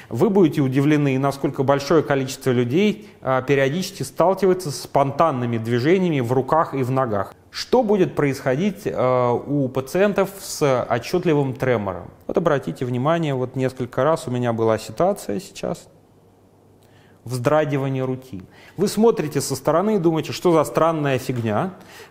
Вы будете удивлены, насколько большое количество людей периодически сталкивается с спонтанными движениями в руках и в ногах. Что будет происходить у пациентов с отчетливым тремором? Вот обратите внимание, вот несколько раз у меня была ситуация сейчас. Вздрагивание руки. Вы смотрите со стороны и думаете, что за странная фигня.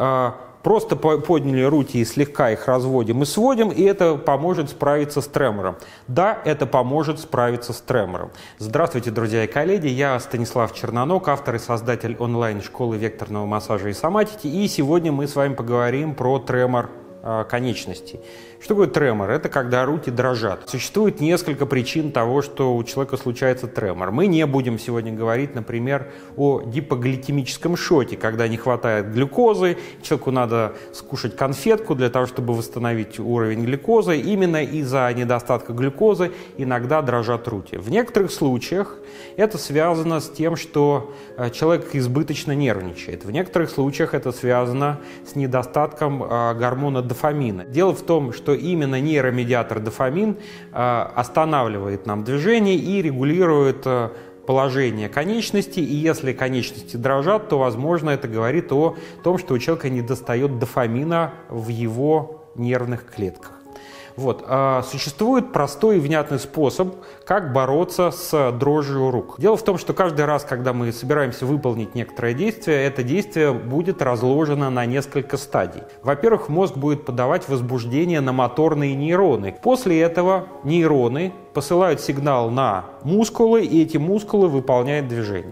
Просто подняли руки и слегка их разводим и сводим, и это поможет справиться с тремором. Да, это поможет справиться с тремором. Здравствуйте, друзья и коллеги, я Станислав Чернонок, автор и создатель онлайн-школы векторного массажа и соматики, и сегодня мы с вами поговорим про тремор конечностей. Что такое тремор? Это когда руки дрожат. Существует несколько причин того, что у человека случается тремор. Мы не будем сегодня говорить, например, о гипогликемическом шоке, когда не хватает глюкозы, человеку надо скушать конфетку для того, чтобы восстановить уровень глюкозы. Именно из-за недостатка глюкозы иногда дрожат руки. В некоторых случаях это связано с тем, что человек избыточно нервничает. В некоторых случаях это связано с недостатком гормона дофамина. Дело в том, что именно нейромедиатор дофамин останавливает нам движение и регулирует положение конечностей. И если конечности дрожат, то, возможно, это говорит о том, что у человека недостает дофамина в его нервных клетках. Вот. Существует простой и внятный способ, как бороться с дрожью рук. Дело в том, что каждый раз, когда мы собираемся выполнить некоторое действие, это действие будет разложено на несколько стадий. Во-первых, мозг будет подавать возбуждение на моторные нейроны. После этого нейроны посылают сигнал на мускулы, и эти мускулы выполняют движение.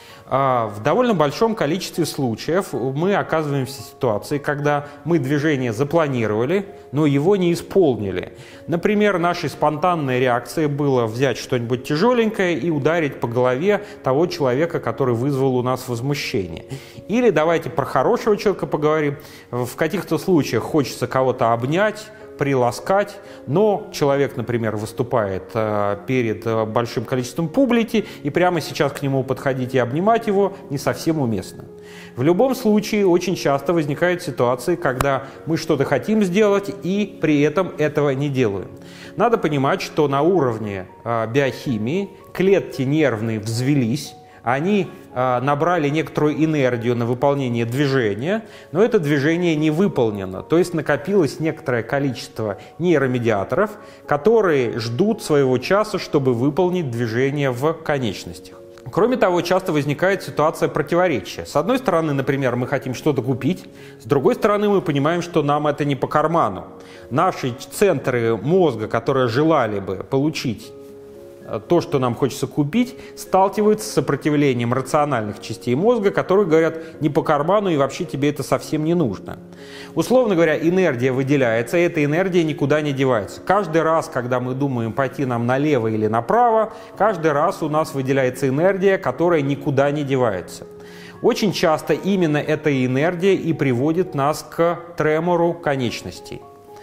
В довольно большом количестве случаев мы оказываемся в ситуации, когда мы движение запланировали, но его не исполнили. Например, нашей спонтанной реакцией было взять что-нибудь тяжеленькое и ударить по голове того человека, который вызвал у нас возмущение. Или давайте про хорошего человека поговорим. В каких-то случаях хочется кого-то обнять, приласкать, но человек, например, выступает перед большим количеством публики, и прямо сейчас к нему подходить и обнимать его не совсем уместно. В любом случае, очень часто возникают ситуации, когда мы что-то хотим сделать и при этом этого не делаем. Надо понимать, что на уровне биохимии клетки нервные взвелись, они набрали некоторую энергию на выполнение движения, но это движение не выполнено. То есть накопилось некоторое количество нейромедиаторов, которые ждут своего часа, чтобы выполнить движение в конечностях. Кроме того, часто возникает ситуация противоречия. С одной стороны, например, мы хотим что-то купить, с другой стороны, мы понимаем, что нам это не по карману. Наши центры мозга, которые желали бы получить то, что нам хочется купить, сталкиваются с сопротивлением рациональных частей мозга, которые говорят не по карману и вообще тебе это совсем не нужно. Условно говоря, энергия выделяется, и эта энергия никуда не девается. Каждый раз, когда мы думаем пойти нам налево или направо, каждый раз у нас выделяется энергия, которая никуда не девается. Очень часто именно эта энергия и приводит нас к тремору конечностей.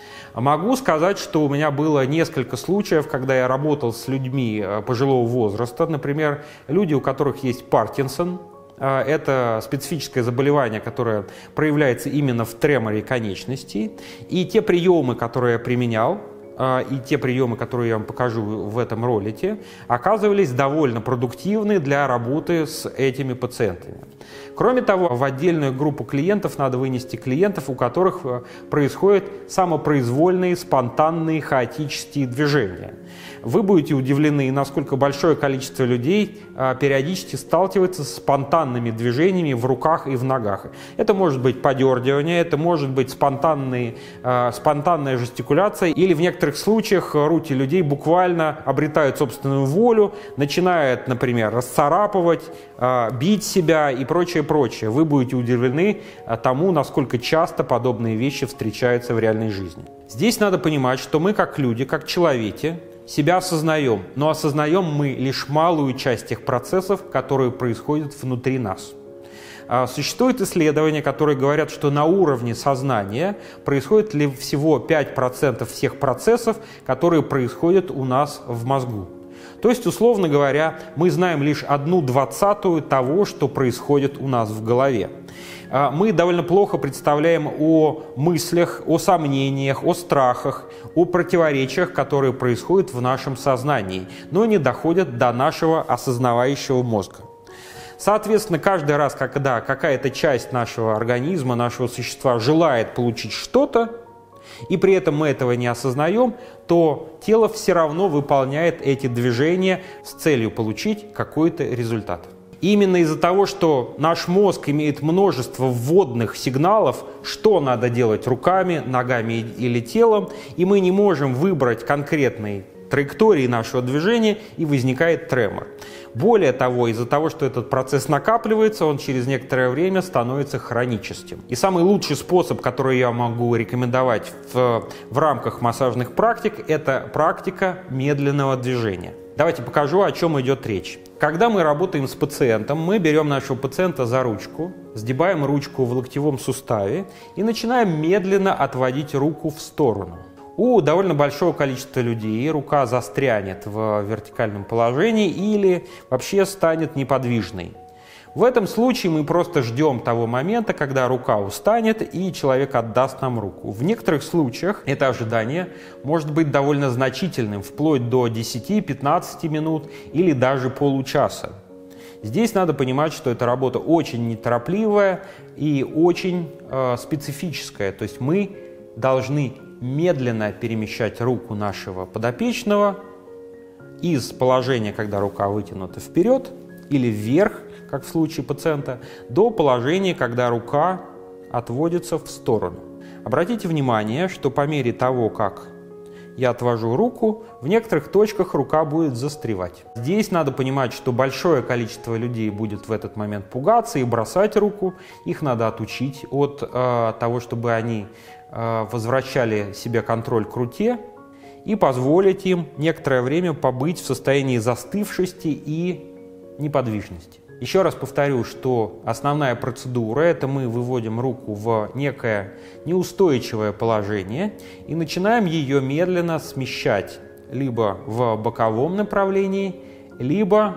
Могу сказать, что у меня было несколько случаев, когда я работал с людьми пожилого возраста, например, люди, у которых есть Паркинсон. Это специфическое заболевание, которое проявляется именно в треморе конечностей. И те приемы, которые я применял, и те приемы, которые я вам покажу в этом ролике, оказывались довольно продуктивны для работы с этими пациентами. Кроме того, в отдельную группу клиентов надо вынести клиентов, у которых происходят самопроизвольные, спонтанные, хаотические движения. Вы будете удивлены, насколько большое количество людей периодически сталкивается с спонтанными движениями в руках и в ногах. Это может быть подергивание, это может быть спонтанная жестикуляция, или в некоторых случаях руки людей буквально обретают собственную волю, начинают, например, расцарапывать, бить себя и прочее. Вы будете удивлены тому, насколько часто подобные вещи встречаются в реальной жизни. Здесь надо понимать, что мы как люди, как человеки, себя осознаем, но осознаем мы лишь малую часть тех процессов, которые происходят внутри нас. Существуют исследования, которые говорят, что на уровне сознания происходит ли всего 5% всех процессов, которые происходят у нас в мозгу. То есть, условно говоря, мы знаем лишь 1/20 того, что происходит у нас в голове. Мы довольно плохо представляем о мыслях, о сомнениях, о страхах, о противоречиях, которые происходят в нашем сознании, но не доходят до нашего осознавающего мозга. Соответственно, каждый раз, когда какая-то часть нашего организма, нашего существа желает получить что-то, и при этом мы этого не осознаем, то тело все равно выполняет эти движения с целью получить какой-то результат. Именно из-за того, что наш мозг имеет множество вводных сигналов, что надо делать руками, ногами или телом, и мы не можем выбрать конкретной траектории нашего движения, и возникает тремор. Более того, из-за того, что этот процесс накапливается, он через некоторое время становится хроническим. И самый лучший способ, который я могу рекомендовать в рамках массажных практик, это практика медленного движения. Давайте покажу, о чем идет речь. Когда мы работаем с пациентом, мы берем нашего пациента за ручку, сгибаем ручку в локтевом суставе и начинаем медленно отводить руку в сторону. У довольно большого количества людей рука застрянет в вертикальном положении или вообще станет неподвижной. В этом случае мы просто ждем того момента, когда рука устанет и человек отдаст нам руку. В некоторых случаях это ожидание может быть довольно значительным, вплоть до 10-15 минут или даже получаса. Здесь надо понимать, что эта работа очень неторопливая и очень специфическая. То есть мы должны медленно перемещать руку нашего подопечного из положения, когда рука вытянута вперед или вверх, как в случае пациента, до положения, когда рука отводится в сторону. Обратите внимание, что по мере того, как я отвожу руку, в некоторых точках рука будет застревать. Здесь надо понимать, что большое количество людей будет в этот момент пугаться и бросать руку. Их надо отучить от того, чтобы они возвращали себе контроль к руке и позволить им некоторое время побыть в состоянии застывшести и неподвижности. Еще раз повторю, что основная процедура – это мы выводим руку в некое неустойчивое положение и начинаем ее медленно смещать либо в боковом направлении, либо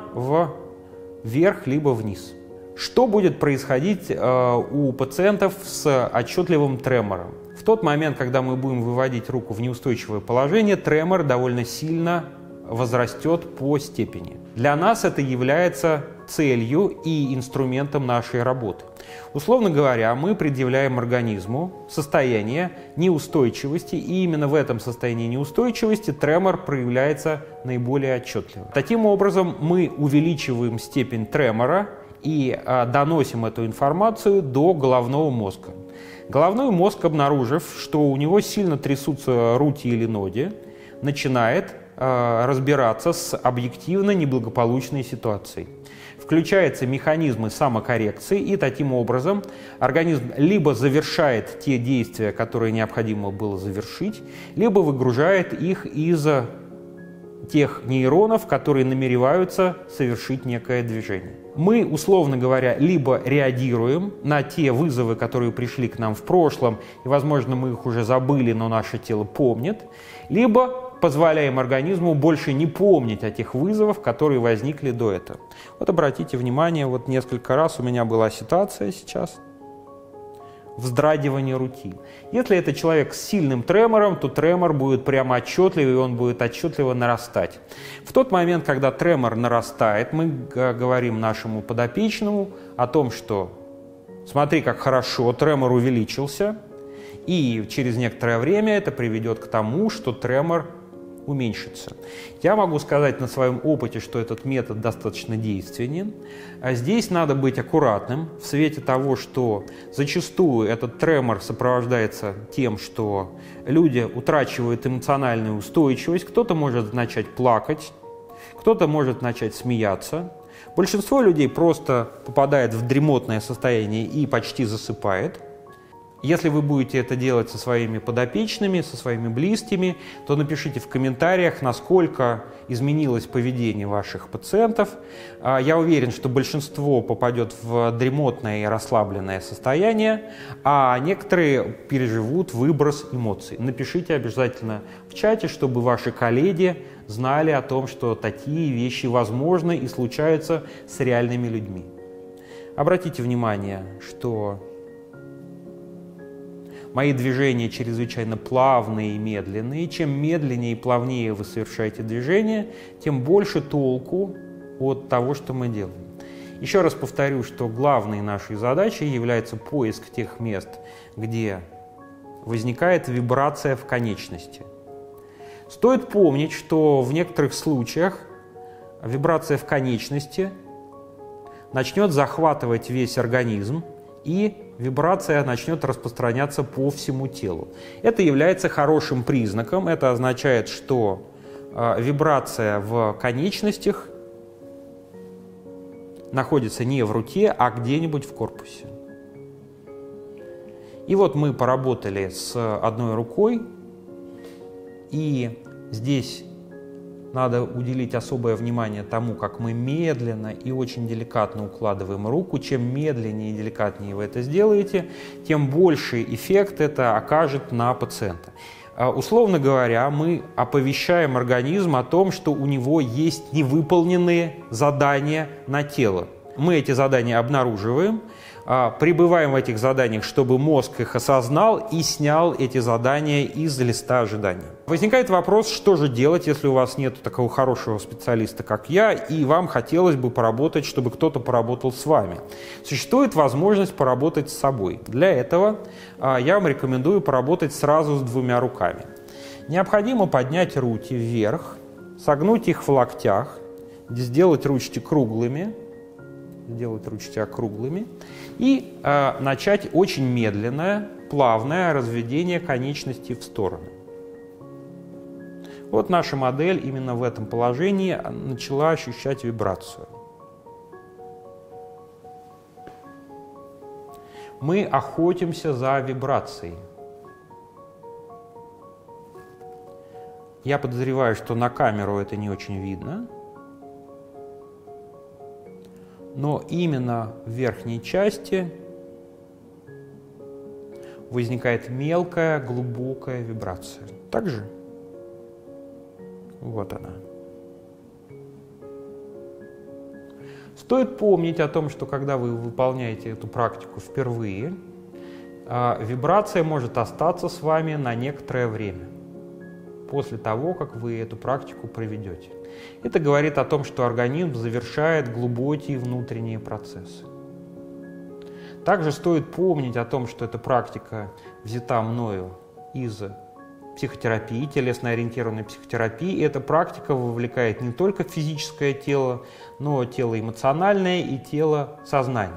вверх, либо вниз. Что будет происходить у пациентов с отчетливым тремором? В тот момент, когда мы будем выводить руку в неустойчивое положение, тремор довольно сильно возрастет по степени. Для нас это является целью и инструментом нашей работы. Условно говоря, мы предъявляем организму состояние неустойчивости, и именно в этом состоянии неустойчивости тремор проявляется наиболее отчетливо. Таким образом, мы увеличиваем степень тремора и доносим эту информацию до головного мозга. Головной мозг, обнаружив, что у него сильно трясутся руки или ноги, начинает разбираться с объективно неблагополучной ситуацией. Включаются механизмы самокоррекции, и таким образом организм либо завершает те действия, которые необходимо было завершить, либо выгружает их из тех нейронов, которые намереваются совершить некое движение. Мы, условно говоря, либо реагируем на те вызовы, которые пришли к нам в прошлом, и, возможно, мы их уже забыли, но наше тело помнит, либо позволяем организму больше не помнить о тех вызовах, которые возникли до этого. Вот обратите внимание, вот несколько раз у меня была ситуация сейчас. Вздрагивание руки. Если это человек с сильным тремором, то тремор будет прямо отчетливый, и он будет отчетливо нарастать. В тот момент, когда тремор нарастает, мы говорим нашему подопечному о том, что смотри, как хорошо, тремор увеличился, и через некоторое время это приведет к тому, что тремор уменьшится. Я могу сказать на своем опыте, что этот метод достаточно действенен. А здесь надо быть аккуратным в свете того, что зачастую этот тремор сопровождается тем, что люди утрачивают эмоциональную устойчивость, кто-то может начать плакать, кто-то может начать смеяться. Большинство людей просто попадает в дремотное состояние и почти засыпает. Если вы будете это делать со своими подопечными, со своими близкими, то напишите в комментариях, насколько изменилось поведение ваших пациентов. Я уверен, что большинство попадет в дремотное и расслабленное состояние, а некоторые переживут выброс эмоций. Напишите обязательно в чате, чтобы ваши коллеги знали о том, что такие вещи возможны и случаются с реальными людьми. Обратите внимание, что мои движения чрезвычайно плавные и медленные. Чем медленнее и плавнее вы совершаете движение, тем больше толку от того, что мы делаем. Еще раз повторю, что главной нашей задачей является поиск тех мест, где возникает вибрация в конечности. Стоит помнить, что в некоторых случаях вибрация в конечности начнет захватывать весь организм, и вибрация начнет распространяться по всему телу. Это является хорошим признаком. Это означает, что вибрация в конечностях находится не в руке, а где-нибудь в корпусе. И вот мы поработали с одной рукой, и здесь надо уделить особое внимание тому, как мы медленно и очень деликатно укладываем руку. Чем медленнее и деликатнее вы это сделаете, тем больший эффект это окажет на пациента. Условно говоря, мы оповещаем организм о том, что у него есть невыполненные задания на тело. Мы эти задания обнаруживаем, пребываем в этих заданиях, чтобы мозг их осознал и снял эти задания из листа ожидания. Возникает вопрос, что же делать, если у вас нет такого хорошего специалиста, как я, и вам хотелось бы поработать, чтобы кто-то поработал с вами. Существует возможность поработать с собой. Для этого я вам рекомендую поработать сразу с двумя руками. Необходимо поднять руки вверх, согнуть их в локтях, сделать ручки округлыми и начать очень медленное, плавное разведение конечностей в стороны. Вот наша модель именно в этом положении начала ощущать вибрацию. Мы охотимся за вибрацией. Я подозреваю, что на камеру это не очень видно. Но именно в верхней части возникает мелкая, глубокая вибрация. Также вот она. Стоит помнить о том, что когда вы выполняете эту практику впервые, вибрация может остаться с вами на некоторое время после того, как вы эту практику проведете. Это говорит о том, что организм завершает глубокие внутренние процессы. Также стоит помнить о том, что эта практика взята мною из психотерапии, телесно-ориентированной психотерапии. И эта практика вовлекает не только физическое тело, но тело эмоциональное и тело сознания.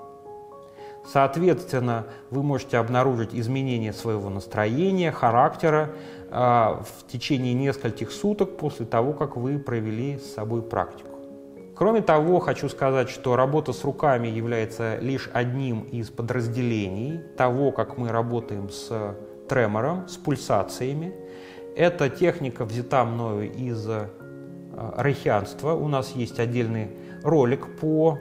Соответственно, вы можете обнаружить изменение своего настроения, характера в течение нескольких суток после того, как вы провели с собой практику. Кроме того, хочу сказать, что работа с руками является лишь одним из подразделений того, как мы работаем с тремором, с пульсациями. Эта техника взята мною из рейхианства. У нас есть отдельный ролик по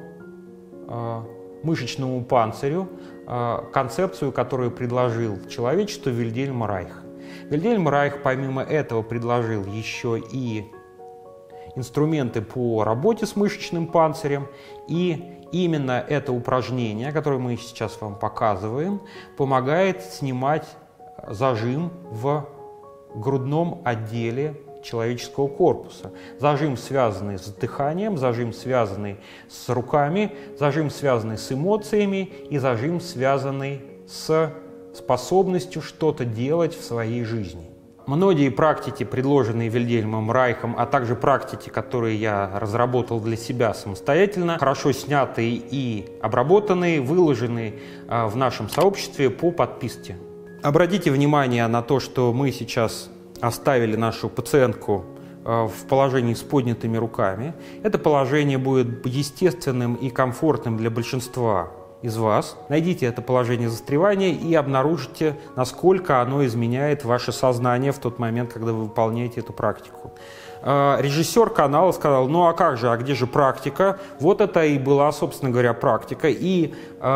мышечному панцирю, концепцию, которую предложил человечеству Вильгельм Райх. Вильгельм Райх, помимо этого, предложил еще и инструменты по работе с мышечным панцирем, и именно это упражнение, которое мы сейчас вам показываем, помогает снимать зажим в грудном отделе человеческого корпуса. Зажим, связанный с дыханием, зажим, связанный с руками, зажим, связанный с эмоциями и зажим, связанный с способностью что-то делать в своей жизни. Многие практики, предложенные Вильгельмом Райхом, а также практики, которые я разработал для себя самостоятельно, хорошо снятые и обработанные, выложены в нашем сообществе по подписке. Обратите внимание на то, что мы сейчас оставили нашу пациентку в положении с поднятыми руками. Это положение будет естественным и комфортным для большинства из вас, найдите это положение застревания и обнаружите, насколько оно изменяет ваше сознание в тот момент, когда вы выполняете эту практику. Режиссер канала сказал: ну а как же, а где же практика? Вот это и была, собственно говоря, практика. И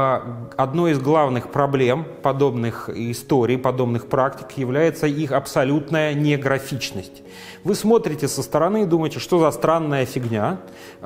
одной из главных проблем подобных историй, подобных практик является их абсолютная неграфичность. Вы смотрите со стороны и думаете, что за странная фигня.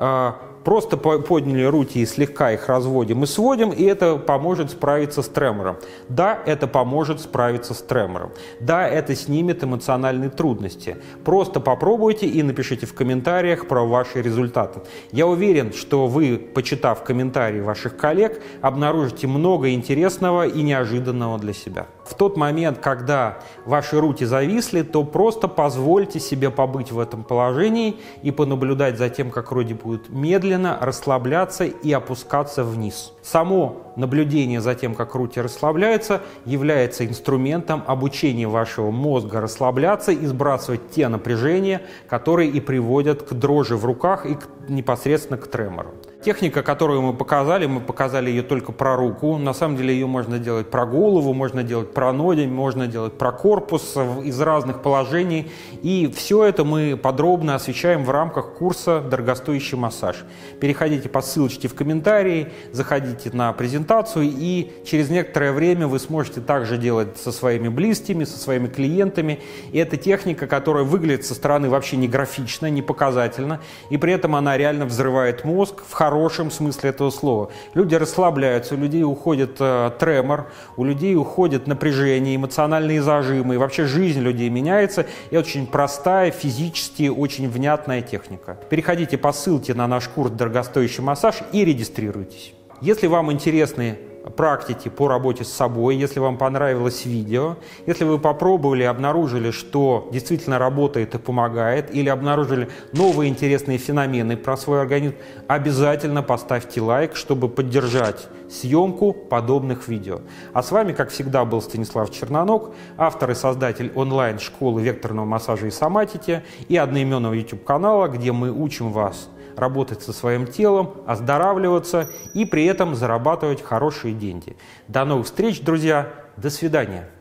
Просто подняли руки и слегка их разводим и сводим, и это поможет справиться с тремором. Да, это поможет справиться с тремором. Да, это снимет эмоциональные трудности. Просто попробуйте и напишите в комментариях про ваши результаты. Я уверен, что вы, почитав комментарии ваших коллег, обнаружите много интересного и неожиданного для себя. В тот момент, когда ваши руки зависли, то просто позвольте себе побыть в этом положении и понаблюдать за тем, как руки будут медленно расслабляться и опускаться вниз. Само наблюдение за тем, как руки расслабляются, является инструментом обучения вашего мозга расслабляться и сбрасывать те напряжения, которые и приводят к дрожи в руках и непосредственно к тремору. Техника, которую мы показали ее только про руку. На самом деле ее можно делать про голову, можно делать про ноги, можно делать про корпус из разных положений. И все это мы подробно освещаем в рамках курса «Дорогостоящий массаж». Переходите по ссылочке в комментарии, заходите на презентацию, и через некоторое время вы сможете также делать со своими близкими, со своими клиентами. И это техника, которая выглядит со стороны вообще не графично, не показательно, и при этом она реально взрывает мозг в хорошем смысле этого слова. Люди расслабляются, у людей уходит тремор, у людей уходит напряжение, эмоциональные зажимы, и вообще жизнь людей меняется. И очень простая, физически очень внятная техника. Переходите по ссылке на наш курс «Дорогостоящий массаж» и регистрируйтесь. Если вам интересны практики по работе с собой, если вам понравилось видео, если вы попробовали и обнаружили, что действительно работает и помогает, или обнаружили новые интересные феномены про свой организм, обязательно поставьте лайк, чтобы поддержать съемку подобных видео. А с вами, как всегда, был Станислав Черноног, автор и создатель онлайн-школы векторного массажа и соматики и одноименного YouTube-канала, где мы учим вас работать со своим телом, оздоравливаться и при этом зарабатывать хорошие деньги. До новых встреч, друзья. До свидания.